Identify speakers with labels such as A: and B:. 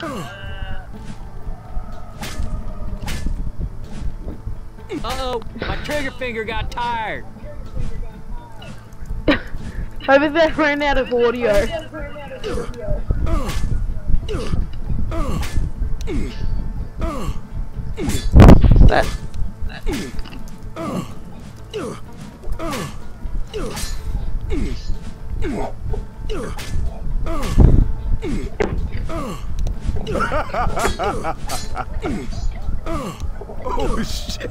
A: Uh-oh, my trigger finger got tired.
B: Over there ran out of audio. That.
C: Oh shit!